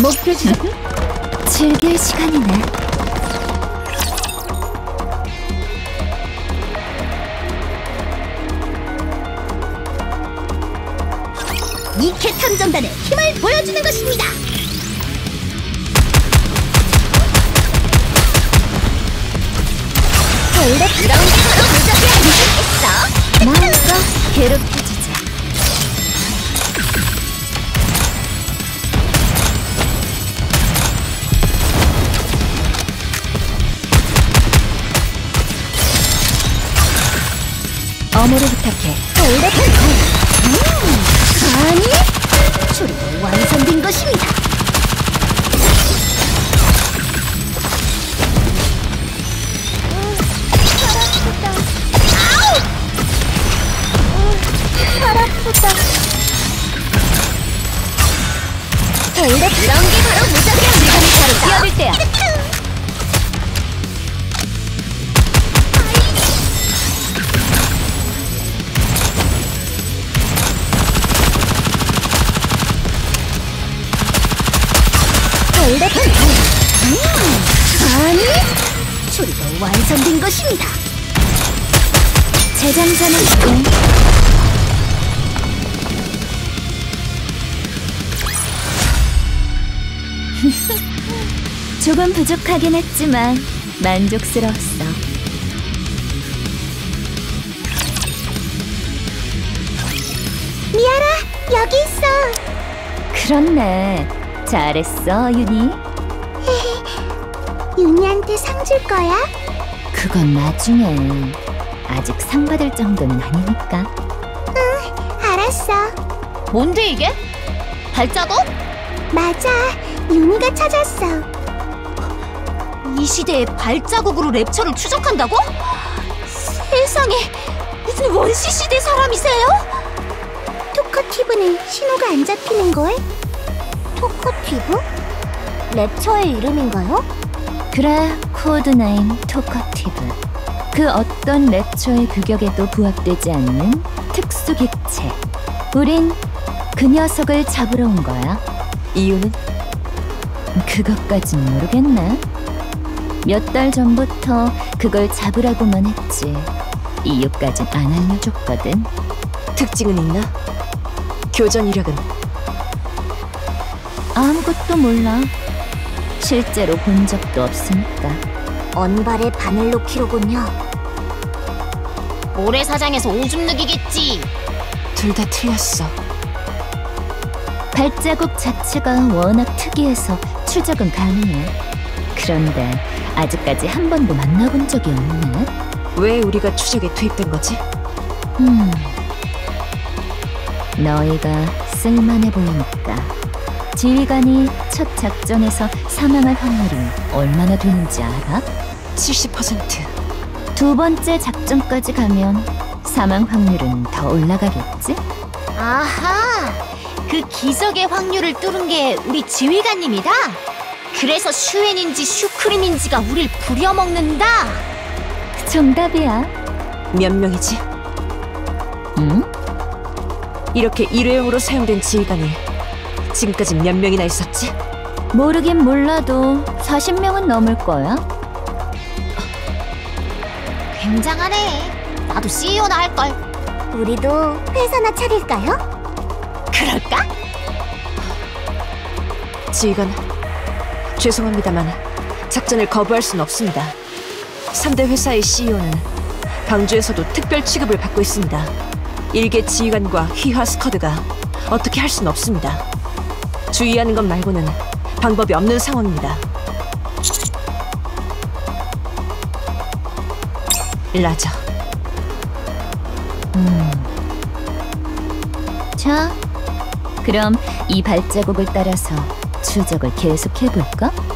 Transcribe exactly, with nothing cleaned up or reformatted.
목표 지점. 즐길 시간이네. 니케 탐정단의 힘을 보여주는 것입니다. 원래 그런 게 바로 무적이 아니겠어? 마음껏 괴롭혀주자. 어무를 부탁해. 원래 음, 아니? 추리도 완성된 것입니다. 원래 그런 게 바로 무적이야. 시간이 바로 뛰어들 때야. 원래 음, 아니? 추리도 완성된 것입니다. 재장전은 응. 조금 부족하긴 했지만 만족스러웠어. 미아라, 여기 있어. 그렇네. 잘했어, 윤희. 윤희한테 상 줄 거야? 그건 나중에. 아직 상 받을 정도는 아니니까. 알았어. 뭔데 이게? 발자국? 맞아, 윤희가 찾았어. 이 시대에 발자국으로 랩처를 추적한다고? 세상에, 무슨 원시 시대 사람이세요? 토커티브는 신호가 안 잡히는걸? 토커티브? 랩처의 이름인가요? 그래, 코드네임 토커티브. 그 어떤 랩처의 규격에도 부합되지 않는 특수 객체. 우린 그 녀석을 잡으러 온 거야. 이유는? 그것까진 모르겠네. 몇 달 전부터 그걸 잡으라고만 했지 이유까진 안 알려줬거든. 특징은 있나? 교전 이력은? 아무것도 몰라. 실제로 본 적도 없으니까. 언발의 바늘로 키로군요. 모래사장에서 오줌 누기겠지. 둘 다 틀렸어. 발자국 자체가 워낙 특이해서 추적은 가능해. 그런데 아직까지 한 번도 만나본 적이 없네. 왜 우리가 추적에 투입된 거지? 음, 너희가 쓸만해 보이니까. 지휘관이 첫 작전에서 사망할 확률이 얼마나 되는지 알아? 칠십 퍼센트. 두 번째 작전까지 가면 사망 확률은 더 올라가겠지? 아하, 그 기적의 확률을 뚫은 게 우리 지휘관님이다. 그래서 슈엔인지 슈크림인지가 우릴 부려먹는다. 정답이야. 몇 명이지? 응? 이렇게 일회용으로 사용된 지휘관이 지금까지 몇 명이나 있었지? 모르긴 몰라도 사십 명은 넘을 거야. 굉장하네. 나도 씨이오나 할걸. 우리도 회사나 차릴까요? 그럴까? 지휘관, 죄송합니다만 작전을 거부할 수는 없습니다. 삼 대 회사의 씨이오는 방주에서도 특별 취급을 받고 있습니다. 일개 지휘관과 휘하 스쿼드가 어떻게 할 수는 없습니다. 주의하는 것 말고는 방법이 없는 상황입니다. 라저. 음. 자, 그럼 이 발자국을 따라서 추적을 계속해볼까?